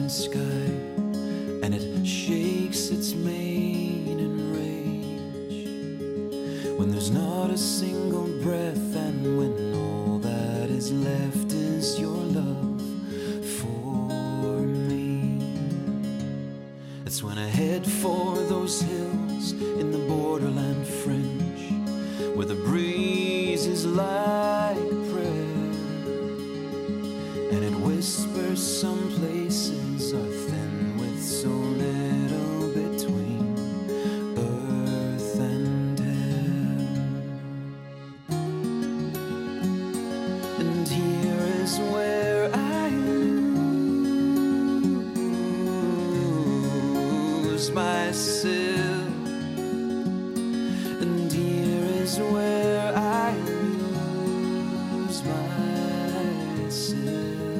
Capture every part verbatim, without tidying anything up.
sky, and it shakes its mane in rage when there's not a single breath, and when all that is left is your love for me. It's when I head for those hills in the borderland fringe, where the breeze is like a prayer, and it whispers some places are thin with so little between earth and air. And here is where I lose myself, and here is where I lose myself.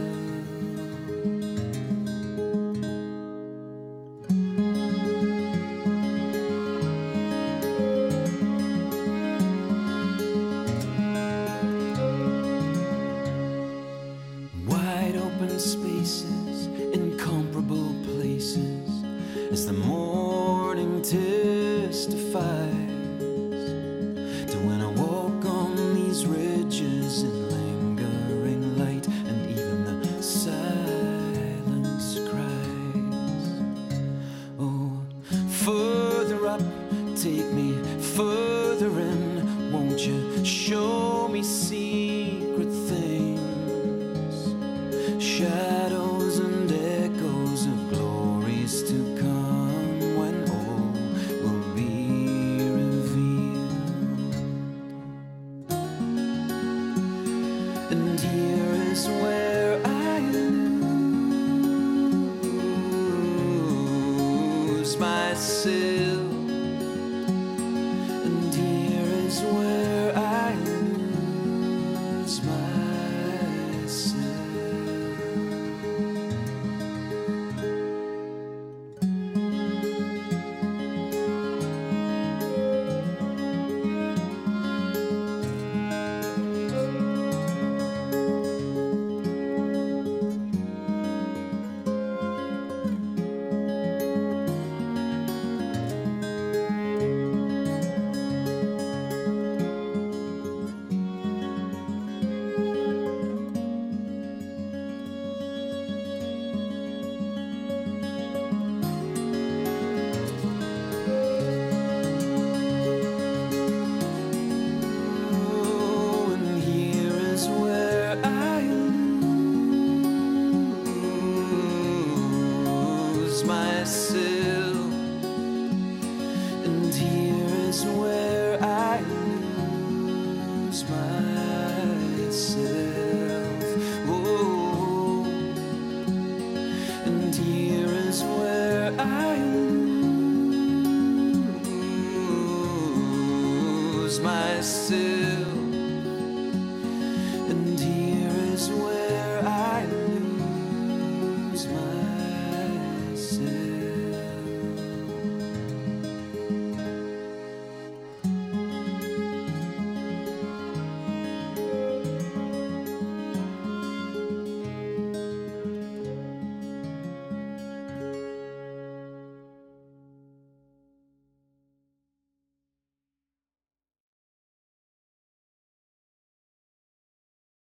Wide open spaces, incomparable places, as the morning testifies to when I walk on these ridges in lingering light, and even the silence cries. Oh, further up, take me further in, won't you show me secret things, shadows and echoes of glories to come, when all will be revealed. And here is where I lose myself, and here is where I lose myself. Myself, and here is where I lose myself. Oh, and here is where I lose myself.